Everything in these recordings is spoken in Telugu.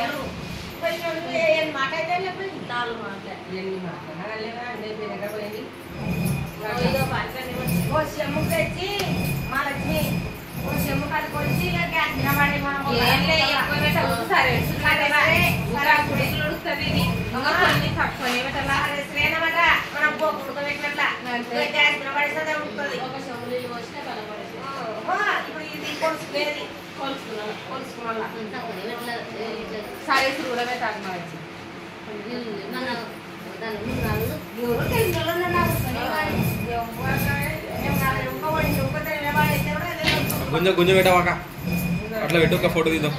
గుంజ పెట్టావాక అట్లా పెట్టు ఒక ఫోటో తీద్దాం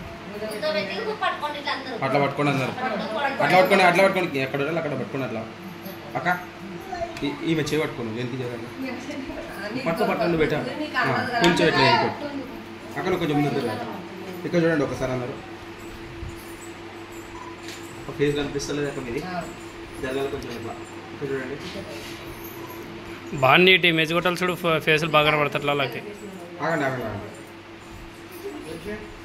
అట్లా పట్టుకోండి అందరు అట్లా పట్టుకోండి ఎక్కడ అక్కడ పట్టుకోండి అట్లా అక్క ఈమె చేయి పట్టుకోండి వెనక్కి చేయాలి పట్టుకోండి పెట్టా కొంచెం ఎట్లా అక్కడ కొంచెం ముందు ఇక్కడ చూడండి ఒకసారి అందరు ఫేస్ కనిపిస్తలేదు అక్కడ మీది జరగాలి కొంచెం ఇట్లా ఇక్కడ చూడండి బాగా నీట్ ఇమేజ్ కొట్టాలి చూడు ఫేసులు బాగా కనబడతాయి అట్లా ఆగండి